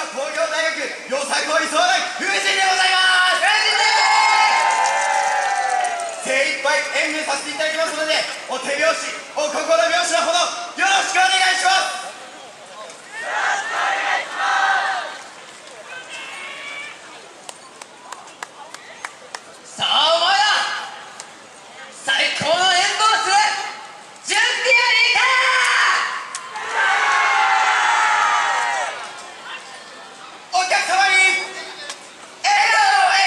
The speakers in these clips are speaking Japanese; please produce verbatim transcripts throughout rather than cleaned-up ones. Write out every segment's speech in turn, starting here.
工業大学よさこい相談風神でございます。精一杯演舞させていただきますので、お手拍子お心拍子のほどよろしくお願いします。 さあお前ら、最高の演舞をする準備はいいか。 お客様に笑顔笑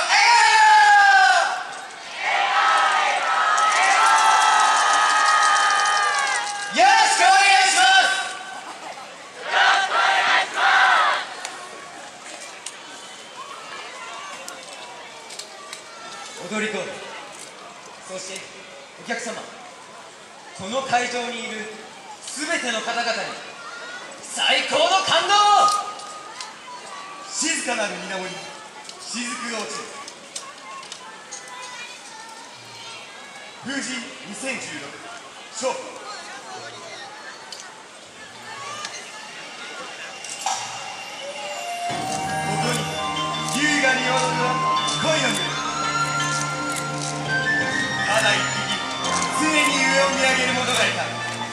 顔笑顔、よろしくお願いします。踊り子、そしてお客様、この会場にいるすべての方々に最高の感動を。 静かなる水面に雫が落ちる風神にせんじゅうろく勝負。ここに優雅に踊る恋の群れ、ただ一匹常に上を見上げる者がいた。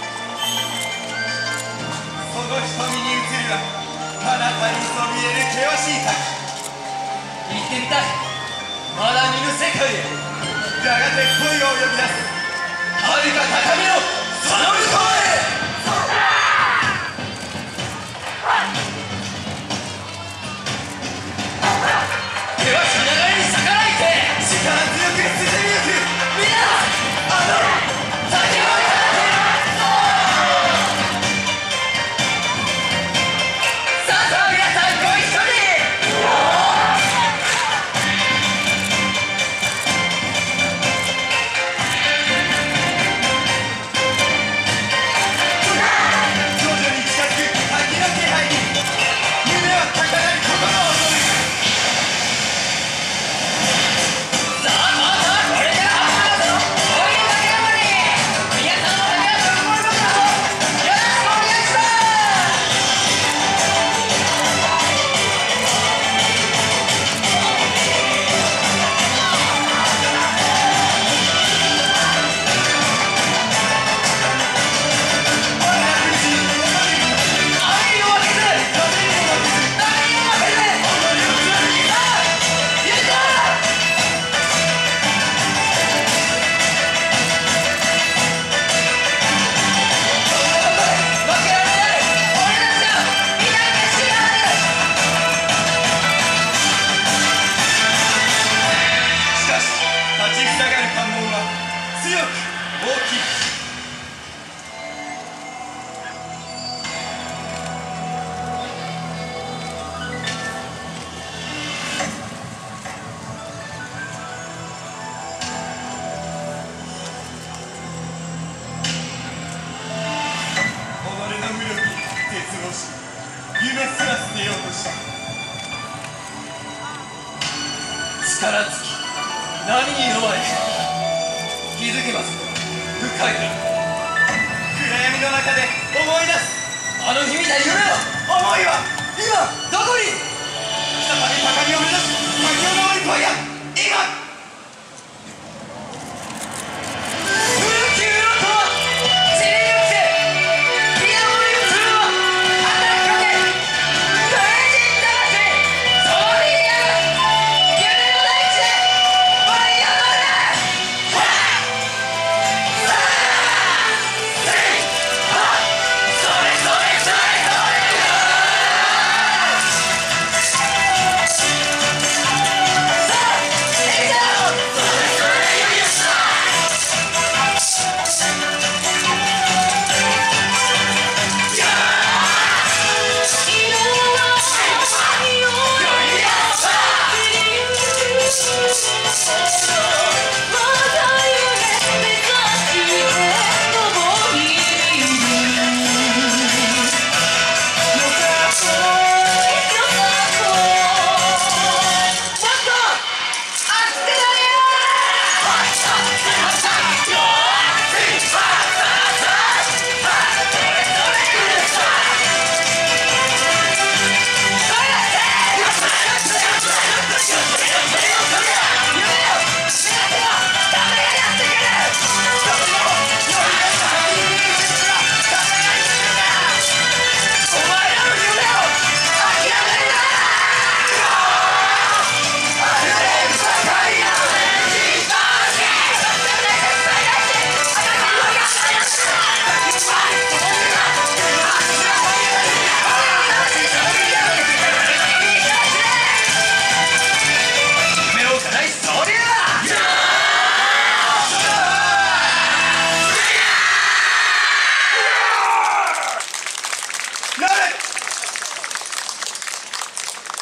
その瞳に映るは彼方にそびえる険しい滝。 行ってみたい、まだ見ぬ世界へ。 やがて恋が呼び出す遥か高みのその向こうへ。ではその流れに逆らえて力強く進みゆく。 みんなあの先を行かなければ。さあさあ皆さんご一緒に。 徐々に近づく滝の気配に夢は高鳴り心を踊る。 さあさあさあ、これから始まるぞ。こういうだけなのに皆さんの手がどう思うのかをよろしくお願いします。愛を分けず、何を分けず、さあ行こう。負けられない、俺たちは皆決心ある。 しかし立ちふさがる関門は強く大きい。己の無力に絶望し夢すら捨てようとした。 力尽き何に飲まれ気づけばそこは深い海。 暗闇の中で思い出す。 あの日見た夢は思いは今どこに。 再び高みを目指し滝を登り越えや今。 悠久のとは散りゆくて水面に映るは働きかけ風神魂、そのリアル夢の大地で舞い上がる。はっさあせいはっそれそれそれそれ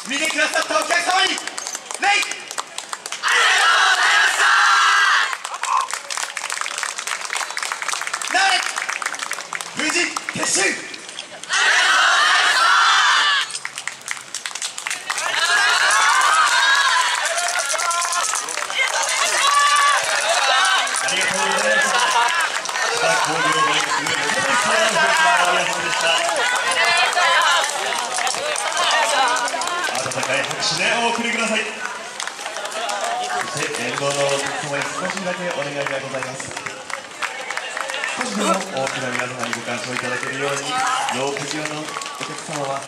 見てくださったお客様に礼。なれ無事撤収。 ありがとうございました。千葉工業大学の本当に最後の皆様でした。温かい拍手でお送りください。そして沿道のお客様に少しだけお願いがございます。少しでも多くの皆様にご鑑賞いただけるように、ロープ際のお客様は